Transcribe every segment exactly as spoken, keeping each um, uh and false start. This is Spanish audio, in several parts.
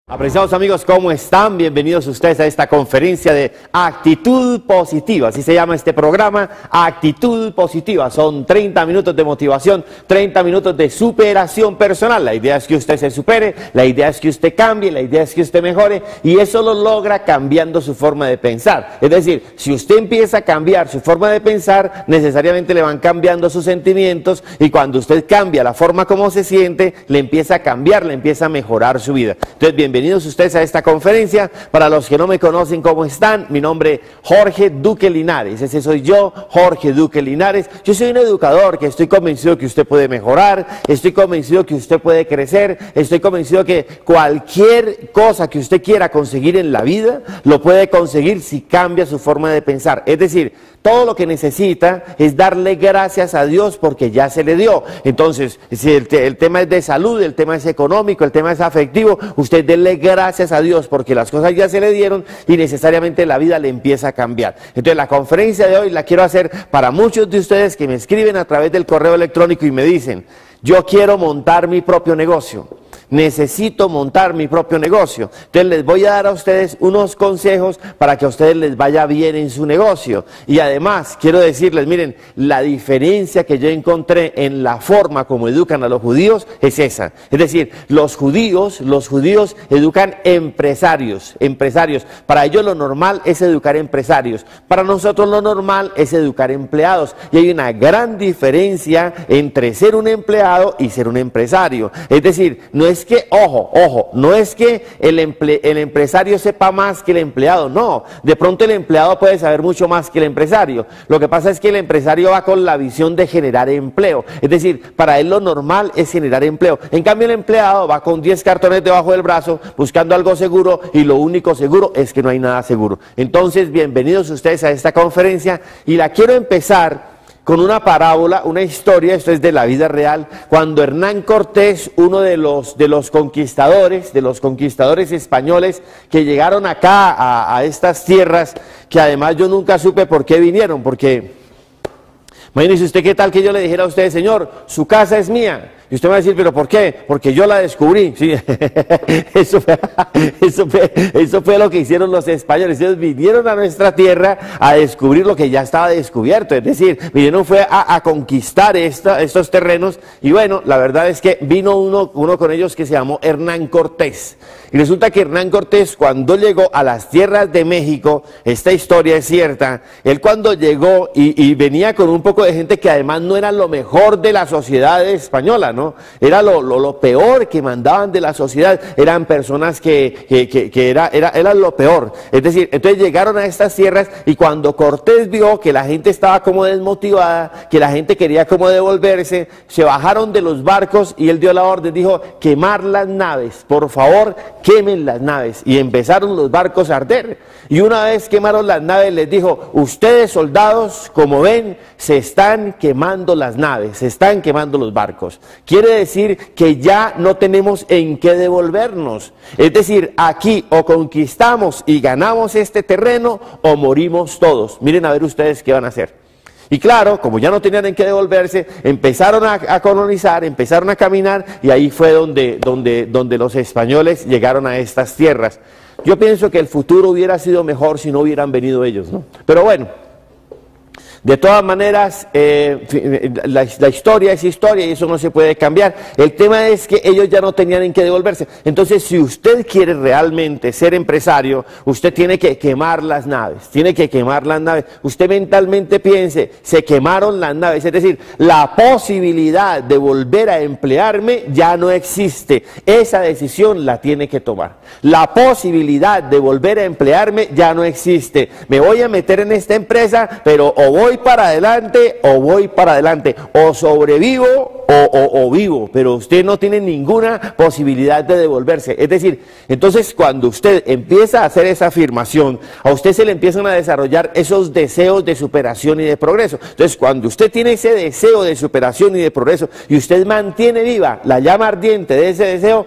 Apreciados amigos, ¿cómo están? Bienvenidos ustedes a esta conferencia de Actitud Positiva, así se llama este programa, Actitud Positiva. Son treinta minutos de motivación, treinta minutos de superación personal. La idea es que usted se supere, la idea es que usted cambie, la idea es que usted mejore, y eso lo logra cambiando su forma de pensar. Es decir, si usted empieza a cambiar su forma de pensar, necesariamente le van cambiando sus sentimientos, y cuando usted cambia la forma como se siente, le empieza a cambiar, le empieza a mejorar su vida. Entonces, bienvenidos Bienvenidos ustedes a esta conferencia. Para los que no me conocen, ¿cómo están? Mi nombre es Jorge Duque Linares. Ese soy yo, Jorge Duque Linares. Yo soy un educador que estoy convencido que usted puede mejorar, estoy convencido que usted puede crecer, estoy convencido que cualquier cosa que usted quiera conseguir en la vida, lo puede conseguir si cambia su forma de pensar. Es decir, todo lo que necesita es darle gracias a Dios porque ya se le dio. Entonces, si el, te el tema es de salud, el tema es económico, el tema es afectivo, usted dele gracias a Dios porque las cosas ya se le dieron y necesariamente la vida le empieza a cambiar. Entonces, la conferencia de hoy la quiero hacer para muchos de ustedes que me escriben a través del correo electrónico y me dicen: yo quiero montar mi propio negocio. Necesito montar mi propio negocio. Entonces les voy a dar a ustedes unos consejos para que a ustedes les vaya bien en su negocio. Y además quiero decirles, miren, la diferencia que yo encontré en la forma como educan a los judíos es esa. Es decir, los judíos, los judíos educan empresarios, empresarios. Para ellos lo normal es educar empresarios. Para nosotros lo normal es educar empleados. Y hay una gran diferencia entre ser un empleado y ser un empresario. Es decir, no es que, ojo, ojo, no es que el, emple, el empresario sepa más que el empleado, no. De pronto el empleado puede saber mucho más que el empresario. Lo que pasa es que el empresario va con la visión de generar empleo. Es decir, para él lo normal es generar empleo. En cambio el empleado va con diez cartones debajo del brazo buscando algo seguro y lo único seguro es que no hay nada seguro. Entonces, bienvenidos ustedes a esta conferencia y la quiero empezar con una parábola, una historia. Esto es de la vida real, cuando Hernán Cortés, uno de los, de los conquistadores, de los conquistadores españoles que llegaron acá a, a estas tierras, que además yo nunca supe por qué vinieron, porque imagínese usted qué tal que yo le dijera a usted: señor, su casa es mía. Y usted va a decir: ¿pero por qué? Porque yo la descubrí. Sí. eso, fue, eso, fue, eso fue lo que hicieron los españoles. Ellos vinieron a nuestra tierra a descubrir lo que ya estaba descubierto. Es decir, vinieron fue a, a conquistar esta, estos terrenos. Y bueno, la verdad es que vino uno, uno con ellos que se llamó Hernán Cortés. Y resulta que Hernán Cortés, cuando llegó a las tierras de México, esta historia es cierta, él cuando llegó y, y venía con un poco de gente que además no era lo mejor de la sociedad española, ¿no? Era lo, lo, lo peor que mandaban de la sociedad, eran personas que, que, que, que era, era, era lo peor. Es decir, entonces llegaron a estas tierras y cuando Cortés vio que la gente estaba como desmotivada, que la gente quería como devolverse, se bajaron de los barcos y él dio la orden, dijo: quemar las naves, por favor, quemen las naves. Y empezaron los barcos a arder. Y una vez quemaron las naves, les dijo: ustedes, soldados, como ven, se están quemando las naves, se están quemando los barcos. Quiere decir que ya no tenemos en qué devolvernos. Es decir, aquí o conquistamos y ganamos este terreno o morimos todos. Miren a ver ustedes qué van a hacer. Y claro, como ya no tenían en qué devolverse, empezaron a, a colonizar, empezaron a caminar, y ahí fue donde, donde, donde los españoles llegaron a estas tierras. Yo pienso que el futuro hubiera sido mejor si no hubieran venido ellos, ¿no? Pero bueno, de todas maneras, eh, la, la historia es historia y eso no se puede cambiar. El tema es que ellos ya no tenían en qué devolverse. Entonces, si usted quiere realmente ser empresario, usted tiene que quemar las naves, tiene que quemar las naves. Usted mentalmente piense: se quemaron las naves, es decir, la posibilidad de volver a emplearme ya no existe. Esa decisión la tiene que tomar. La posibilidad de volver a emplearme ya no existe. Me voy a meter en esta empresa, pero o voy para adelante o voy para adelante, o sobrevivo o, o, o vivo, pero usted no tiene ninguna posibilidad de devolverse. Es decir, entonces cuando usted empieza a hacer esa afirmación, a usted se le empiezan a desarrollar esos deseos de superación y de progreso. Entonces cuando usted tiene ese deseo de superación y de progreso y usted mantiene viva la llama ardiente de ese deseo,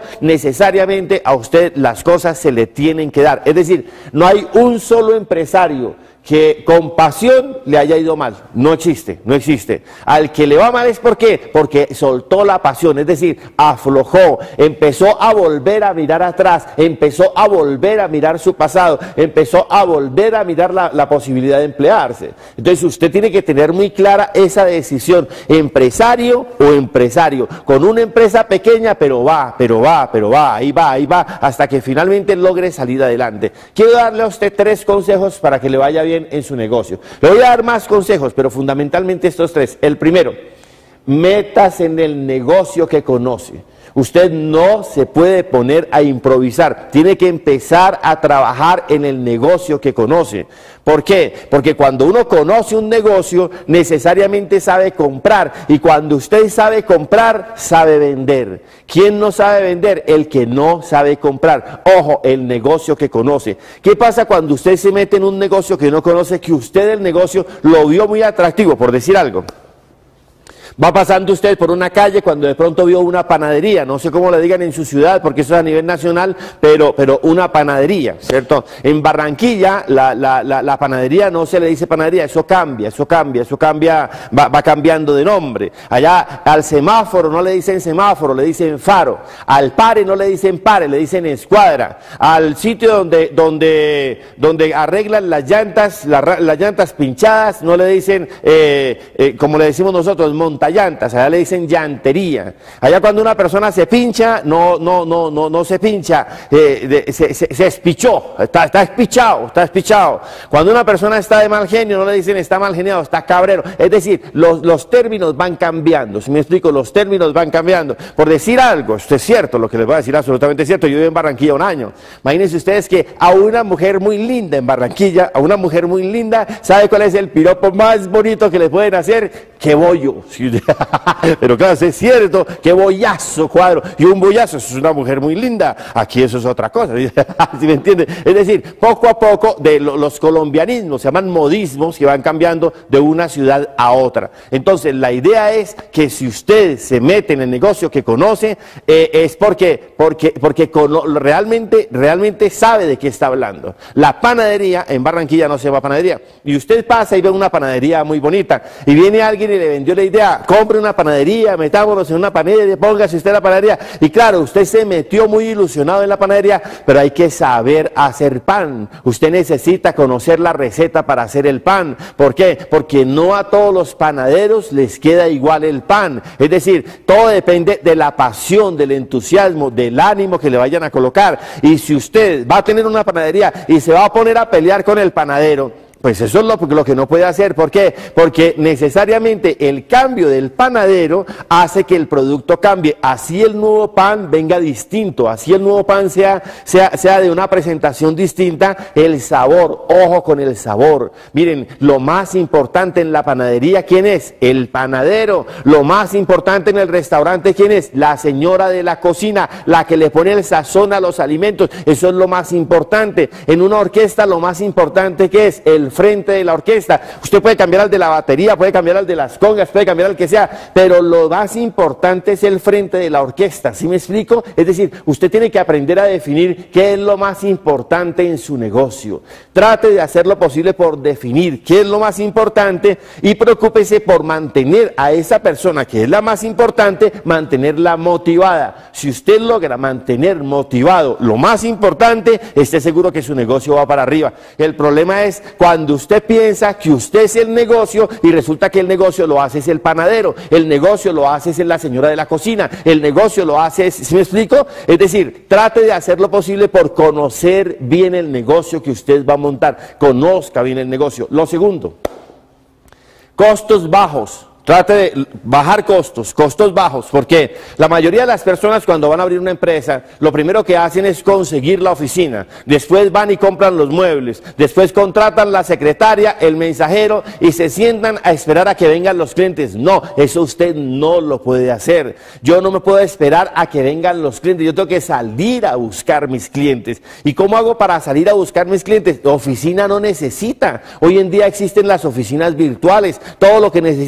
necesariamente a usted las cosas se le tienen que dar. Es decir, no hay un solo empresario que con pasión le haya ido mal. No existe, no existe. Al que le va mal es ¿por qué? Porque soltó la pasión, es decir, aflojó, empezó a volver a mirar atrás, empezó a volver a mirar su pasado, empezó a volver a mirar la, la posibilidad de emplearse. Entonces usted tiene que tener muy clara esa decisión, empresario o empresario, con una empresa pequeña, pero va, pero va, pero va, ahí va, ahí va, hasta que finalmente logre salir adelante. Quiero darle a usted tres consejos para que le vaya bien en su negocio. Le voy a dar más consejos, pero fundamentalmente estos tres. El primero, metas en el negocio que conoce. Usted no se puede poner a improvisar, tiene que empezar a trabajar en el negocio que conoce. ¿Por qué? Porque cuando uno conoce un negocio, necesariamente sabe comprar, y cuando usted sabe comprar, sabe vender. ¿Quién no sabe vender? El que no sabe comprar. Ojo, el negocio que conoce. ¿Qué pasa cuando usted se mete en un negocio que no conoce, que usted el negocio lo vio muy atractivo, por decir algo? Va pasando usted por una calle cuando de pronto vio una panadería, no sé cómo le digan en su ciudad, porque eso es a nivel nacional, pero, pero una panadería, ¿cierto? En Barranquilla la, la, la, la panadería no se le dice panadería, eso cambia, eso cambia, eso cambia, va, va cambiando de nombre. Allá al semáforo no le dicen semáforo, le dicen faro. Al pare no le dicen pare, le dicen escuadra. Al sitio donde, donde, donde arreglan las llantas, la, las llantas pinchadas, no le dicen, eh, eh, como le decimos nosotros, montaña. Llantas, allá le dicen llantería. Allá cuando una persona se pincha, no, no, no, no, no se pincha, eh, de, se, se, se espichó, está, está espichado, está espichado. Cuando una persona está de mal genio, no le dicen está mal geniado, está cabrero. Es decir, los, los términos van cambiando, si me explico, los términos van cambiando. Por decir algo, esto es cierto, lo que les voy a decir absolutamente cierto, yo vivo en Barranquilla un año. Imagínense ustedes que a una mujer muy linda en Barranquilla, a una mujer muy linda, ¿sabe cuál es el piropo más bonito que le pueden hacer? ¡Qué bollo! Pero claro, es cierto, qué bollazo, cuadro, y un bollazo, eso es una mujer muy linda, aquí eso es otra cosa, ¿sí me entiende? Es decir, poco a poco de lo, los colombianismos, se llaman modismos, que van cambiando de una ciudad a otra. Entonces la idea es que si usted se mete en el negocio que conoce, eh, es porque, porque, porque cono, realmente, realmente sabe de qué está hablando. La panadería, en Barranquilla no se llama panadería, y usted pasa y ve una panadería muy bonita, y viene alguien y le vendió la idea, compre una panadería, metámonos en una panadería, póngase usted la panadería, y claro, usted se metió muy ilusionado en la panadería, pero hay que saber hacer pan. Usted necesita conocer la receta para hacer el pan. ¿Por qué? Porque no a todos los panaderos les queda igual el pan. Es decir, todo depende de la pasión, del entusiasmo, del ánimo que le vayan a colocar. Y si usted va a tener una panadería y se va a poner a pelear con el panadero, pues eso es lo, lo que no puede hacer. ¿Por qué? Porque necesariamente el cambio del panadero hace que el producto cambie. Así el nuevo pan venga distinto, así el nuevo pan sea, sea, sea de una presentación distinta, el sabor, ojo con el sabor. Miren, lo más importante en la panadería, ¿quién es? El panadero. Lo más importante en el restaurante, ¿quién es? La señora de la cocina, la que le pone el sazón a los alimentos. Eso es lo más importante. En una orquesta lo más importante, ¿qué es? El frente de la orquesta. Usted puede cambiar al de la batería, puede cambiar al de las congas, puede cambiar al que sea, pero lo más importante es el frente de la orquesta. ¿Sí me explico? Es decir, usted tiene que aprender a definir qué es lo más importante en su negocio. Trate de hacer lo posible por definir qué es lo más importante y preocúpese por mantener a esa persona que es la más importante, mantenerla motivada. Si usted logra mantener motivado lo más importante, esté seguro que su negocio va para arriba. El problema es cuando Cuando usted piensa que usted es el negocio y resulta que el negocio lo hace es el panadero, el negocio lo hace es la señora de la cocina, el negocio lo hace es, ¿sí me explico? Es decir, trate de hacer lo posible por conocer bien el negocio que usted va a montar, conozca bien el negocio. Lo segundo, costos bajos. Trate de bajar costos, costos bajos, porque la mayoría de las personas cuando van a abrir una empresa, lo primero que hacen es conseguir la oficina, después van y compran los muebles, después contratan la secretaria, el mensajero y se sientan a esperar a que vengan los clientes. No, eso usted no lo puede hacer. Yo no me puedo esperar a que vengan los clientes, yo tengo que salir a buscar mis clientes. ¿Y cómo hago para salir a buscar mis clientes? La oficina no necesita. Hoy en día existen las oficinas virtuales, todo lo que necesita es un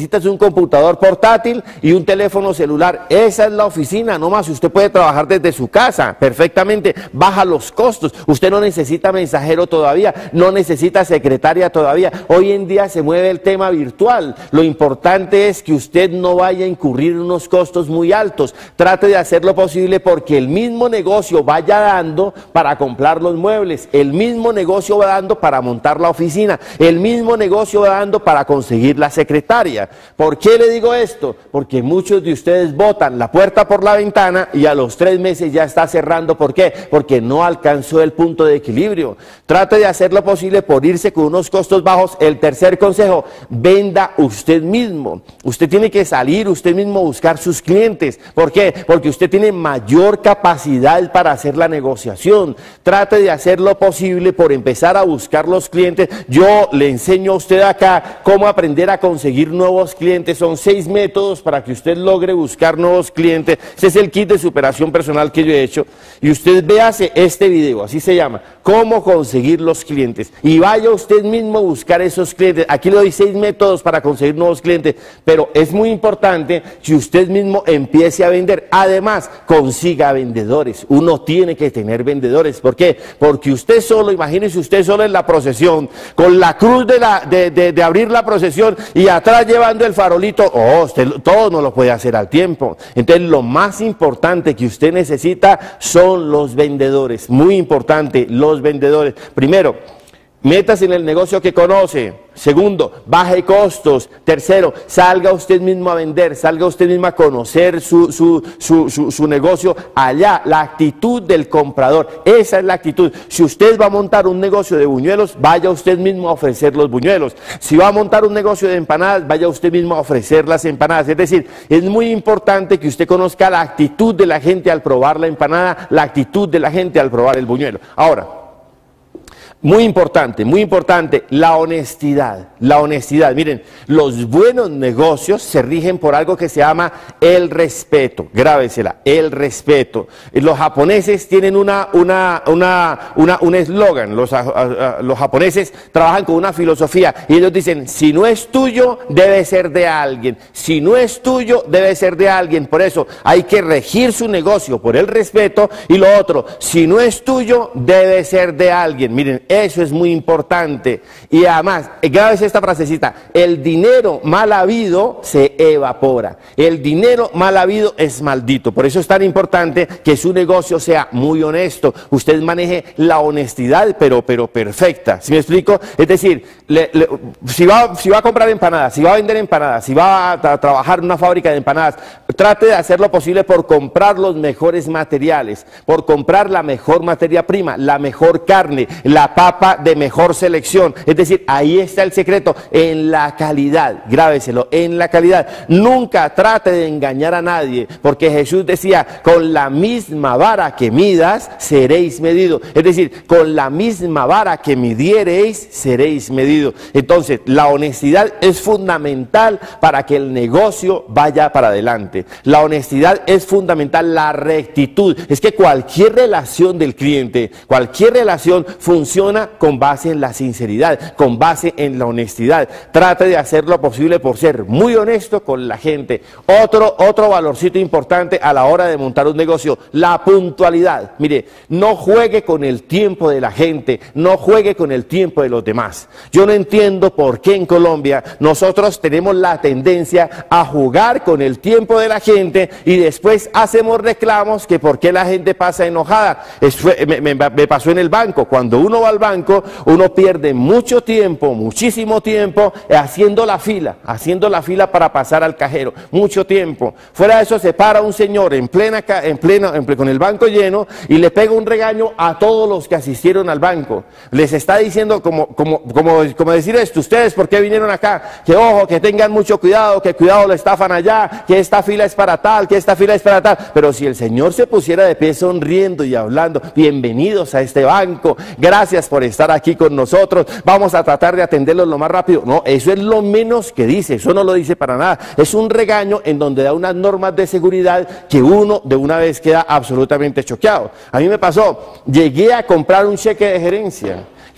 computador portátil y un teléfono celular. Esa es la oficina, no más. Usted puede trabajar desde su casa perfectamente, baja los costos. Usted no necesita mensajero todavía, no necesita secretaria todavía. Hoy en día se mueve el tema virtual. Lo importante es que usted no vaya a incurrir en unos costos muy altos. Trate de hacer lo posible porque el mismo negocio vaya dando para comprar los muebles, el mismo negocio va dando para montar la oficina, el mismo negocio va dando para conseguir la secretaria. ¿Por qué le digo esto? Porque muchos de ustedes botan la puerta por la ventana y a los tres meses ya está cerrando. ¿Por qué? Porque no alcanzó el punto de equilibrio. Trate de hacer lo posible por irse con unos costos bajos. El tercer consejo, venda usted mismo. Usted tiene que salir usted mismo a buscar sus clientes. ¿Por qué? Porque usted tiene mayor capacidad para hacer la negociación. Trate de hacer lo posible por empezar a buscar los clientes. Yo le enseño a usted acá cómo aprender a conseguir nuevos clientes. Son seis métodos para que usted logre buscar nuevos clientes. Ese es el kit de superación personal que yo he hecho. Y usted véase este video, así se llama, cómo conseguir los clientes. Y vaya usted mismo a buscar esos clientes. Aquí le doy seis métodos para conseguir nuevos clientes, pero es muy importante que usted mismo empiece a vender. Además, consiga vendedores. Uno tiene que tener vendedores. ¿Por qué? Porque usted solo, imagínese usted solo en la procesión, con la cruz de, la, de, de, de abrir la procesión y atrás llevando el farolito. Oh, usted todo no lo puede hacer al tiempo. Entonces, lo más importante que usted necesita son los vendedores. Muy importante, los vendedores. Primero, métase en el negocio que conoce. Segundo, baje costos. Tercero, salga usted mismo a vender, salga usted mismo a conocer su, su, su, su, su negocio allá. La actitud del comprador, esa es la actitud. Si usted va a montar un negocio de buñuelos, vaya usted mismo a ofrecer los buñuelos. Si va a montar un negocio de empanadas, vaya usted mismo a ofrecer las empanadas. Es decir, es muy importante que usted conozca la actitud de la gente al probar la empanada, la actitud de la gente al probar el buñuelo. Ahora, muy importante, muy importante, la honestidad, la honestidad. Miren, los buenos negocios se rigen por algo que se llama el respeto. Grábesela, el respeto. Los japoneses tienen una, una, una, una, un eslogan. Los, los japoneses trabajan con una filosofía y ellos dicen, si no es tuyo, debe ser de alguien. Si no es tuyo, debe ser de alguien. Por eso hay que regir su negocio por el respeto. Y lo otro, si no es tuyo, debe ser de alguien. Miren, eso es muy importante. Y además, grábese esta frasecita, el dinero mal habido se evapora. El dinero mal habido es maldito. Por eso es tan importante que su negocio sea muy honesto. Usted maneje la honestidad, pero, pero perfecta. ¿Sí me explico? Es decir, le, le, si, va, si va a comprar empanadas, si va a vender empanadas, si va a tra trabajar en una fábrica de empanadas, trate de hacer lo posible por comprar los mejores materiales, por comprar la mejor materia prima, la mejor carne, la papa de mejor selección. Es decir, ahí está el secreto, en la calidad. Grábeselo, en la calidad. Nunca trate de engañar a nadie, porque Jesús decía, con la misma vara que midas, seréis medidos. Es decir, con la misma vara que midiereis, seréis medidos. Entonces, la honestidad es fundamental para que el negocio vaya para adelante. La honestidad es fundamental, la rectitud. Es que cualquier relación del cliente, cualquier relación funciona con base en la sinceridad, con base en la honestidad. Trate de hacer lo posible por ser muy honesto con la gente. Otro, otro valorcito importante a la hora de montar un negocio, la puntualidad. Mire, no juegue con el tiempo de la gente, no juegue con el tiempo de los demás. Yo no entiendo por qué en Colombia nosotros tenemos la tendencia a jugar con el tiempo de la gente y después hacemos reclamos que por qué la gente pasa enojada. Eso fue, me, me, me pasó en el banco. Cuando uno va al banco, uno pierde mucho tiempo, muchísimo tiempo haciendo la fila, haciendo la fila para pasar al cajero, mucho tiempo. Fuera de eso se para un señor en plena, en pleno, en, con el banco lleno y le pega un regaño a todos los que asistieron al banco. Les está diciendo como, como, como, como decir esto, ustedes por qué vinieron acá, que ojo, que tengan mucho cuidado, que cuidado lo estafan allá, que esta fila es para tal, que esta fila es para tal. Pero si el señor se pusiera de pie sonriendo y hablando, bienvenidos a este banco, gracias por estar aquí con nosotros, vamos a tratar de atenderlos lo más rápido. No, eso es lo menos que dice, eso no lo dice para nada. Es un regaño en donde da unas normas de seguridad que uno de una vez queda absolutamente choqueado. A mí me pasó, llegué a comprar un cheque de gerencia.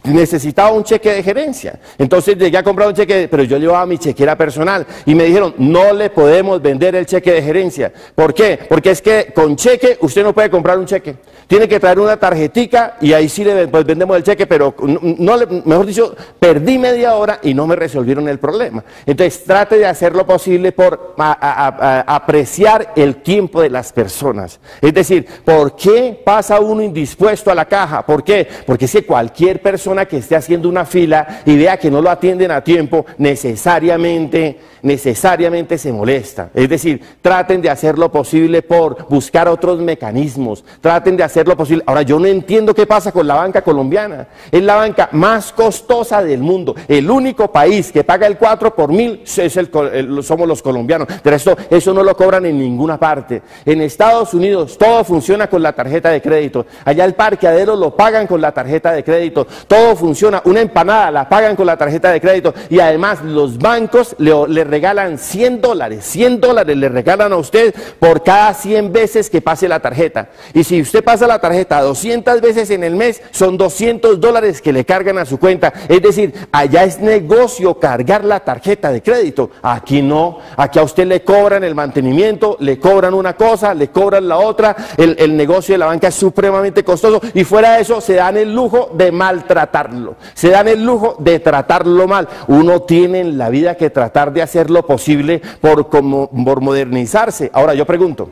necesitaba un cheque de gerencia. Entonces llegué a comprar un cheque, pero yo llevaba mi chequera personal y me dijeron, no le podemos vender el cheque de gerencia. ¿Por qué? Porque es que con cheque usted no puede comprar un cheque. Tiene que traer una tarjetica y ahí sí le pues, vendemos el cheque, pero no le, mejor dicho, perdí media hora y no me resolvieron el problema. Entonces trate de hacer lo posible por a, a, a, a apreciar el tiempo de las personas. Es decir, ¿por qué pasa uno indispuesto a la caja? ¿Por qué? Porque si cualquier persona que esté haciendo una fila y vea que no lo atienden a tiempo, necesariamente, necesariamente se molesta. Es decir, traten de hacer lo posible por buscar otros mecanismos, traten de hacer lo posible. Ahora, yo no entiendo qué pasa con la banca colombiana. Es la banca más costosa del mundo. El único país que paga el cuatro por mil es el, el, somos los colombianos. De resto, eso no lo cobran en ninguna parte. En Estados Unidos todo funciona con la tarjeta de crédito. Allá el parqueadero lo pagan con la tarjeta de crédito. Todo funciona, una empanada la pagan con la tarjeta de crédito y además los bancos le, le regalan cien dólares, cien dólares le regalan a usted por cada cien veces que pase la tarjeta. Y si usted pasa la tarjeta doscientas veces en el mes, son doscientos dólares que le cargan a su cuenta. Es decir, allá es negocio cargar la tarjeta de crédito. Aquí no, aquí a usted le cobran el mantenimiento, le cobran una cosa, le cobran la otra, el, el negocio de la banca es supremamente costoso y fuera de eso se dan el lujo de maltratar. Se dan el lujo de tratarlo mal. Uno tiene en la vida que tratar de hacer lo posible por, como, por modernizarse. Ahora yo pregunto,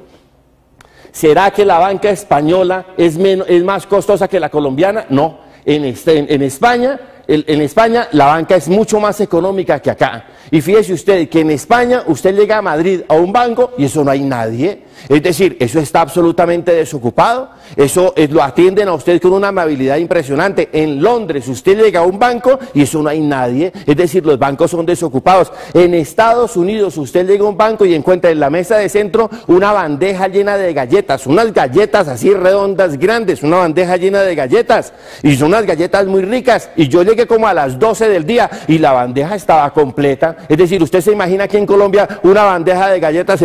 ¿será que la banca española es, menos, es más costosa que la colombiana? No, en, este, en, en España... En España la banca es mucho más económica que acá. Y fíjese usted que en España usted llega a Madrid a un banco y eso no hay nadie. Es decir, eso está absolutamente desocupado. Eso es, lo atienden a usted con una amabilidad impresionante. En Londres usted llega a un banco y eso no hay nadie. Es decir, los bancos son desocupados. En Estados Unidos usted llega a un banco y encuentra en la mesa de centro una bandeja llena de galletas. Unas galletas así redondas, grandes. Una bandeja llena de galletas. Y son unas galletas muy ricas. Y yo llegué como a las doce del día y la bandeja estaba completa. Es decir, usted se imagina que en Colombia una bandeja de galletas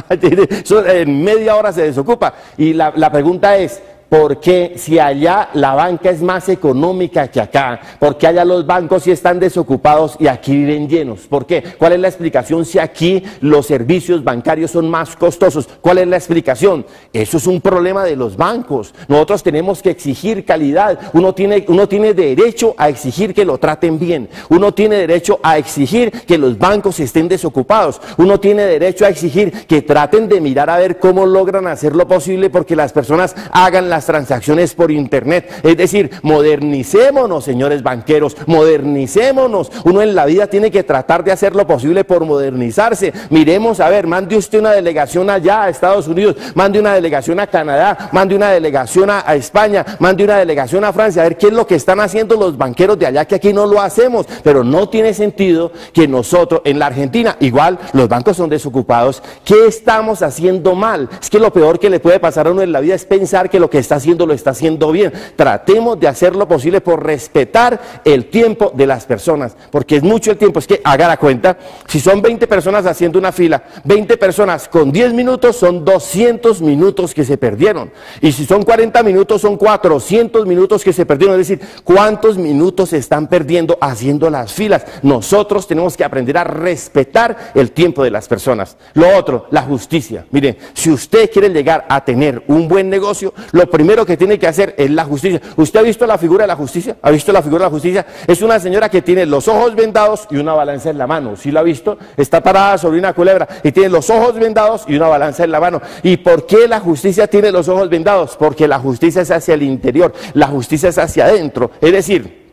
en media hora se desocupa. Y la, la pregunta es, ¿por qué si allá la banca es más económica que acá? ¿Por qué allá los bancos sí están desocupados y aquí viven llenos? ¿Por qué? ¿Cuál es la explicación si aquí los servicios bancarios son más costosos? ¿Cuál es la explicación? Eso es un problema de los bancos. Nosotros tenemos que exigir calidad. Uno tiene, uno tiene derecho a exigir que lo traten bien. Uno tiene derecho a exigir que los bancos estén desocupados. Uno tiene derecho a exigir que traten de mirar a ver cómo logran hacer lo posible porque las personas hagan las transacciones por internet. Es decir, modernicémonos, señores banqueros, modernicémonos. Uno en la vida tiene que tratar de hacer lo posible por modernizarse. Miremos, a ver, mande usted una delegación allá a Estados Unidos, mande una delegación a Canadá, mande una delegación a, a España, mande una delegación a Francia, a ver qué es lo que están haciendo los banqueros de allá, que aquí no lo hacemos. Pero no tiene sentido que nosotros, en la Argentina, igual los bancos son desocupados. ¿Qué estamos haciendo mal? Es que lo peor que le puede pasar a uno en la vida es pensar que lo que está haciendo lo está haciendo bien. Tratemos de hacer lo posible por respetar el tiempo de las personas, porque es mucho el tiempo. Es que haga la cuenta, si son veinte personas haciendo una fila, veinte personas con diez minutos son doscientos minutos que se perdieron, y si son cuarenta minutos son cuatrocientos minutos que se perdieron. Es decir, ¿cuántos minutos se están perdiendo haciendo las filas? Nosotros tenemos que aprender a respetar el tiempo de las personas. Lo otro, la justicia. Miren, si usted quiere llegar a tener un buen negocio, lo primero que tiene que hacer es la justicia. ¿Usted ha visto la figura de la justicia? ¿Ha visto la figura de la justicia? Es una señora que tiene los ojos vendados y una balanza en la mano. ¿Sí lo ha visto? Está parada sobre una culebra y tiene los ojos vendados y una balanza en la mano. ¿Y por qué la justicia tiene los ojos vendados? Porque la justicia es hacia el interior, la justicia es hacia adentro. Es decir,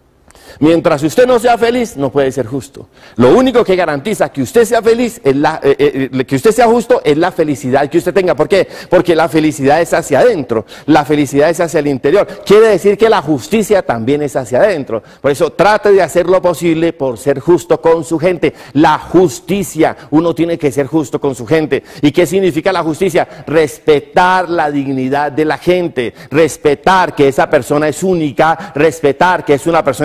mientras usted no sea feliz, no puede ser justo. Lo único que garantiza que usted sea feliz, es la, eh, eh, que usted sea justo, es la felicidad que usted tenga. ¿Por qué? Porque la felicidad es hacia adentro, la felicidad es hacia el interior. Quiere decir que la justicia también es hacia adentro. Por eso trate de hacer lo posible por ser justo con su gente. La justicia, uno tiene que ser justo con su gente. ¿Y qué significa la justicia? Respetar la dignidad de la gente, respetar que esa persona es única, respetar que es una persona irrepetible,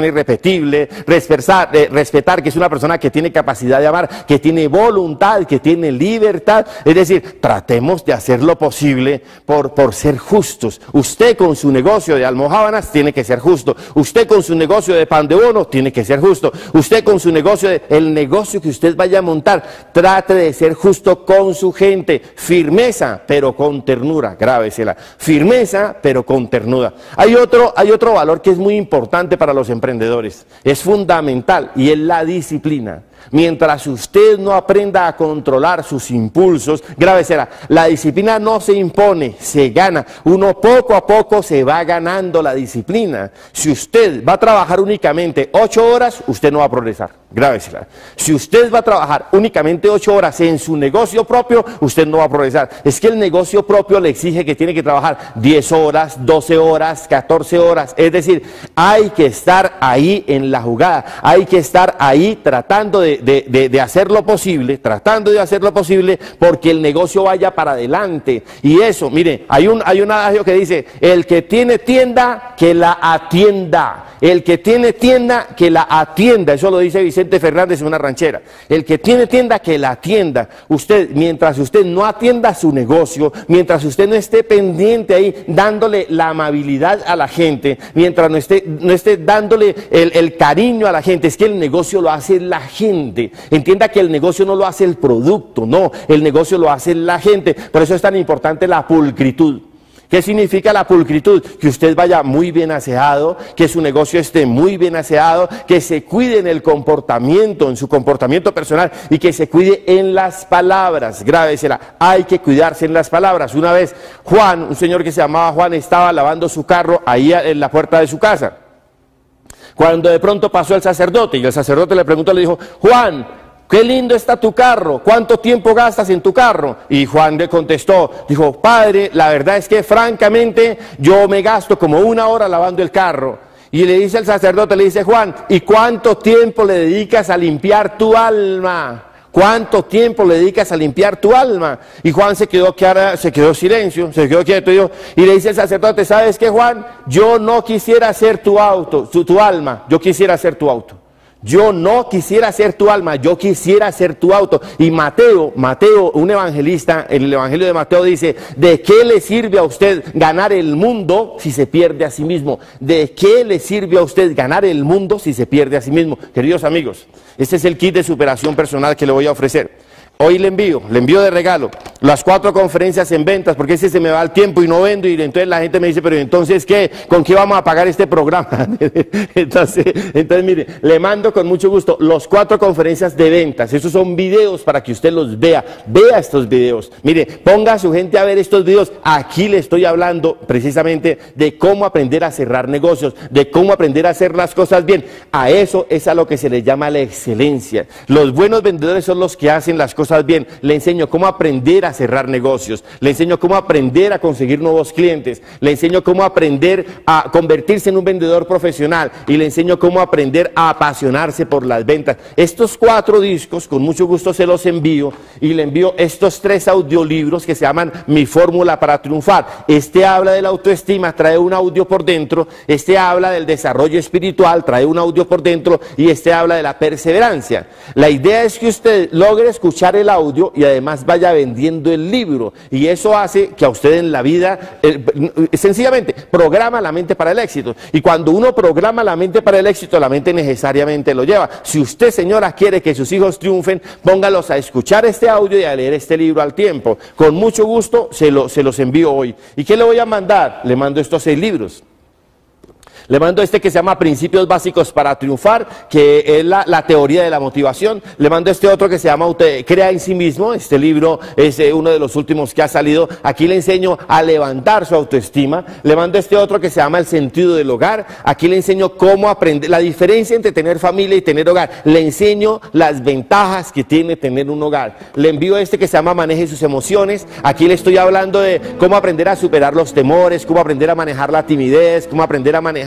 perfectible, respetar, eh, respetar que es una persona que tiene capacidad de amar, que tiene voluntad, que tiene libertad. Es decir, tratemos de hacer lo posible por, por ser justos. Usted con su negocio de almojábanas tiene que ser justo. Usted con su negocio de pan de bono tiene que ser justo. Usted con su negocio, de, el negocio que usted vaya a montar, trate de ser justo con su gente. Firmeza, pero con ternura. Grábesela. Firmeza, pero con ternura. Hay otro, hay otro valor que es muy importante para los emprendedores. Es fundamental y es la disciplina. Mientras usted no aprenda a controlar sus impulsos, grábesela, la disciplina no se impone, se gana. Uno poco a poco se va ganando la disciplina. Si usted va a trabajar únicamente ocho horas, usted no va a progresar. Grábesela. Si usted va a trabajar únicamente ocho horas en su negocio propio, usted no va a progresar. Es que el negocio propio le exige que tiene que trabajar diez horas, doce horas, catorce horas. Es decir, hay que estar ahí en la jugada, hay que estar ahí tratando de De, de, de hacer lo posible, tratando de hacer lo posible porque el negocio vaya para adelante. Y eso, mire, hay un, hay un adagio que dice, el que tiene tienda, que la atienda. El que tiene tienda, que la atienda. Eso lo dice Vicente Fernández en una ranchera. El que tiene tienda, que la atienda. Usted, mientras usted no atienda su negocio, mientras usted no esté pendiente ahí, dándole la amabilidad a la gente, mientras no esté, no esté dándole el, el cariño a la gente, es que el negocio lo hace la gente. Entienda que el negocio no lo hace el producto, no, el negocio lo hace la gente. Por eso es tan importante la pulcritud. ¿Qué significa la pulcritud? Que usted vaya muy bien aseado, que su negocio esté muy bien aseado, que se cuide en el comportamiento, en su comportamiento personal y que se cuide en las palabras. Grábesela, hay que cuidarse en las palabras. Una vez Juan, un señor que se llamaba Juan, estaba lavando su carro ahí en la puerta de su casa. Cuando de pronto pasó el sacerdote y el sacerdote le preguntó, le dijo, Juan, qué lindo está tu carro, ¿cuánto tiempo gastas en tu carro? Y Juan le contestó, dijo, padre, la verdad es que francamente yo me gasto como una hora lavando el carro. Y le dice el sacerdote, le dice, Juan, ¿y cuánto tiempo le dedicas a limpiar tu alma? ¿Cuánto tiempo le dedicas a limpiar tu alma? Y Juan se quedó, se quedó silencio, se quedó quieto y, dijo, y le dice el sacerdote, ¿sabes qué, Juan? Yo no quisiera ser tu auto, tu, tu alma, yo quisiera ser tu auto. Yo no quisiera ser tu alma, yo quisiera ser tu auto. Y Mateo, Mateo, un evangelista, en el evangelio de Mateo dice, ¿de qué le sirve a usted ganar el mundo si se pierde a sí mismo? ¿De qué le sirve a usted ganar el mundo si se pierde a sí mismo? Queridos amigos, este es el kit de superación personal que le voy a ofrecer. Hoy le envío, le envío de regalo las cuatro conferencias en ventas, porque ese se me va el tiempo y no vendo, y entonces la gente me dice, pero entonces ¿qué? ¿Con qué vamos a pagar este programa? entonces, entonces mire, le mando con mucho gusto los cuatro conferencias de ventas. Esos son videos para que usted los vea, vea estos videos. Mire, ponga a su gente a ver estos videos. Aquí le estoy hablando precisamente de cómo aprender a cerrar negocios, de cómo aprender a hacer las cosas bien. A eso es a lo que se le llama la excelencia. Los buenos vendedores son los que hacen las cosas bien. Le enseño cómo aprender a cerrar negocios, le enseño cómo aprender a conseguir nuevos clientes, le enseño cómo aprender a convertirse en un vendedor profesional y le enseño cómo aprender a apasionarse por las ventas. Estos cuatro discos, con mucho gusto se los envío, y le envío estos tres audiolibros que se llaman Mi Fórmula para Triunfar. Este habla de la autoestima, trae un audio por dentro, este habla del desarrollo espiritual, trae un audio por dentro, y este habla de la perseverancia. La idea es que usted logre escuchar el audio y además vaya vendiendo el libro, y eso hace que a usted en la vida eh, sencillamente programa la mente para el éxito, y cuando uno programa la mente para el éxito, la mente necesariamente lo lleva. Si usted, señora, quiere que sus hijos triunfen, póngalos a escuchar este audio y a leer este libro al tiempo. Con mucho gusto se, lo, se los envío hoy. ¿Y qué le voy a mandar? Le mando estos seis libros. Le mando este que se llama Principios Básicos para Triunfar, que es la, la teoría de la motivación. Le mando este otro que se llama Crea en sí mismo. Este libro es eh, uno de los últimos que ha salido. Aquí le enseño a levantar su autoestima. Le mando este otro que se llama El sentido del hogar. Aquí le enseño cómo aprender, la diferencia entre tener familia y tener hogar. Le enseño las ventajas que tiene tener un hogar. Le envío este que se llama Maneje sus emociones. Aquí le estoy hablando de cómo aprender a superar los temores, cómo aprender a manejar la timidez, cómo aprender a manejar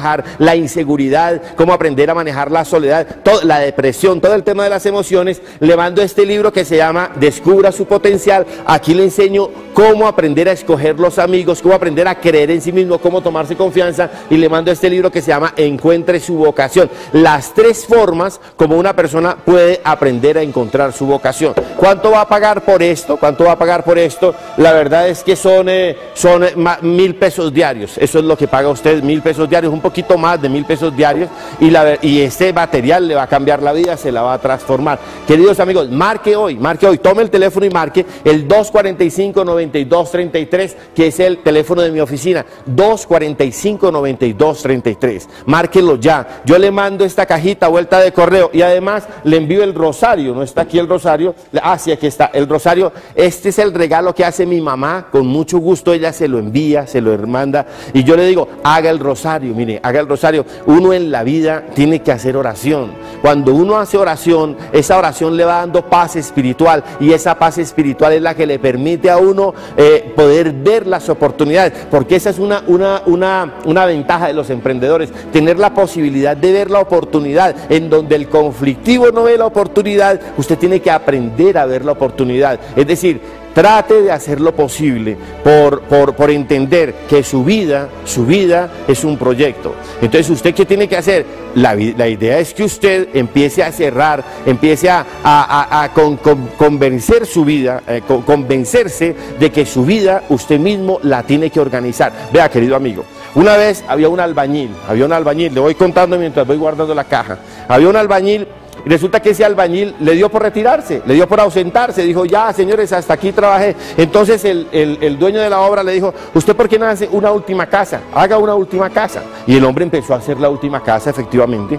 manejar la inseguridad, cómo aprender a manejar la soledad, todo, la depresión, todo el tema de las emociones, le mando este libro que se llama Descubra su potencial. Aquí le enseño cómo aprender a escoger los amigos, cómo aprender a creer en sí mismo, cómo tomarse confianza, y le mando este libro que se llama Encuentre su vocación. Las tres formas como una persona puede aprender a encontrar su vocación. ¿Cuánto va a pagar por esto? ¿Cuánto va a pagar por esto? La verdad es que son, eh, son eh, mil pesos diarios. Eso es lo que paga usted, mil pesos diarios, un poquito más de mil pesos diarios, y, la, y este material le va a cambiar la vida, se la va a transformar. Queridos amigos, marque hoy, marque hoy, tome el teléfono y marque el dos cuarenta y cinco, noventa y dos treinta y tres, que es el teléfono de mi oficina, dos cuarenta y cinco, noventa y dos treinta y tres. Márquelo ya. Yo le mando esta cajita vuelta de correo y además le envío el rosario. No está aquí el rosario. Ah, sí, aquí está el rosario. Este es el regalo que hace mi mamá. Con mucho gusto ella se lo envía, se lo manda. Y yo le digo, haga el rosario. Mire, haga el rosario. Uno en la vida tiene que hacer oración. Cuando uno hace oración, esa oración le va dando paz espiritual. Y esa paz espiritual es la que le permite a uno eh, poder ver las oportunidades. Porque esa es una, una, una, una ventaja de los emprendedores. Tener la posibilidad de ver la oportunidad. En donde el conflictivo no ve la oportunidad, usted tiene que aprender a ver la oportunidad. Es decir, trate de hacer lo posible por, por, por entender que su vida, su vida es un proyecto. Entonces, ¿usted qué tiene que hacer? La, la idea es que usted empiece a cerrar, empiece a, a, a, a con, con, convencer su vida, eh, con, convencerse de que su vida usted mismo la tiene que organizar. Vea, querido amigo, una vez había un albañil, había un albañil, le voy contando mientras voy guardando la caja. Había un albañil. Y resulta que ese albañil le dio por retirarse, le dio por ausentarse, dijo, ya señores, hasta aquí trabajé. Entonces el, el, el dueño de la obra le dijo, ¿usted por qué no hace una última casa? Haga una última casa. Y el hombre empezó a hacer la última casa, efectivamente.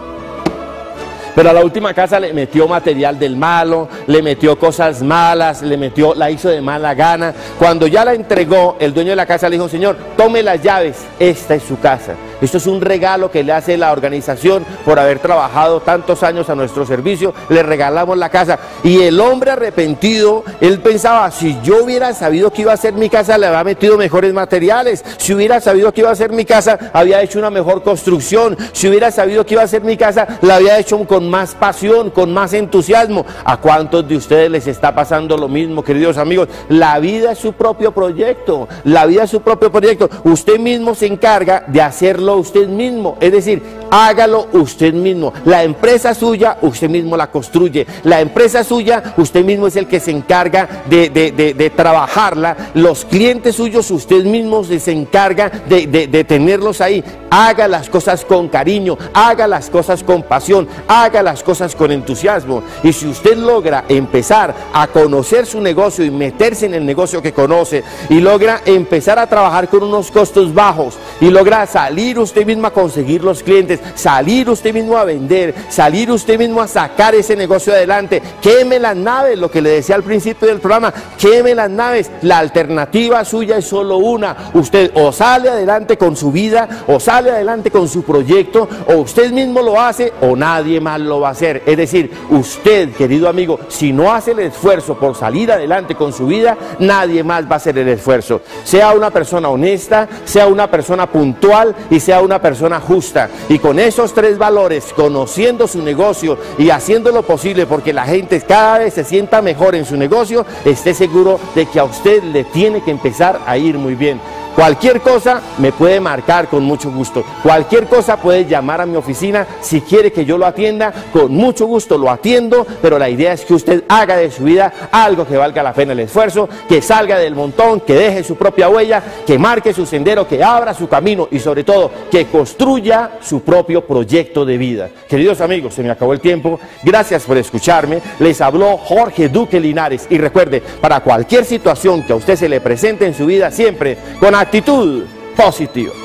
Pero a la última casa le metió material del malo, le metió cosas malas, le metió, la hizo de mala gana. Cuando ya la entregó, el dueño de la casa le dijo, señor, tome las llaves, esta es su casa. Esto es un regalo que le hace la organización por haber trabajado tantos años a nuestro servicio, le regalamos la casa. Y el hombre arrepentido, él pensaba, si yo hubiera sabido que iba a ser mi casa, le había metido mejores materiales. Si hubiera sabido que iba a ser mi casa, había hecho una mejor construcción. Si hubiera sabido que iba a ser mi casa, la había hecho con más pasión, con más entusiasmo. ¿A cuántos de ustedes les está pasando lo mismo, queridos amigos? La vida es su propio proyecto, la vida es su propio proyecto. Usted mismo se encarga de hacerlo usted mismo, es decir, hágalo usted mismo. La empresa suya, usted mismo la construye. La empresa suya, usted mismo es el que se encarga de, de, de, de trabajarla. Los clientes suyos, usted mismo se encarga de, de, de tenerlos ahí. Haga las cosas con cariño, haga las cosas con pasión, haga las cosas con entusiasmo. Y si usted logra empezar a conocer su negocio y meterse en el negocio que conoce, y logra empezar a trabajar con unos costos bajos, y logra salir usted mismo a conseguir los clientes, salir usted mismo a vender, salir usted mismo a sacar ese negocio adelante, queme las naves, lo que le decía al principio del programa, queme las naves. La alternativa suya es solo una: usted o sale adelante con su vida, o sale adelante con su proyecto, o usted mismo lo hace o nadie más lo va a hacer. Es decir, usted, querido amigo, si no hace el esfuerzo por salir adelante con su vida, nadie más va a hacer el esfuerzo. Sea una persona honesta, sea una persona puntual y sea una persona justa. Y con esos tres valores, conociendo su negocio y haciendo lo posible porque la gente cada vez se sienta mejor en su negocio, esté seguro de que a usted le tiene que empezar a ir muy bien. Cualquier cosa me puede marcar con mucho gusto. Cualquier cosa puede llamar a mi oficina si quiere que yo lo atienda. Con mucho gusto lo atiendo, pero la idea es que usted haga de su vida algo que valga la pena el esfuerzo, que salga del montón, que deje su propia huella, que marque su sendero, que abra su camino y sobre todo que construya su propio proyecto de vida. Queridos amigos, se me acabó el tiempo. Gracias por escucharme. Les habló Jorge Duque Linares y recuerde, para cualquier situación que a usted se le presente en su vida, siempre con actitud positiva.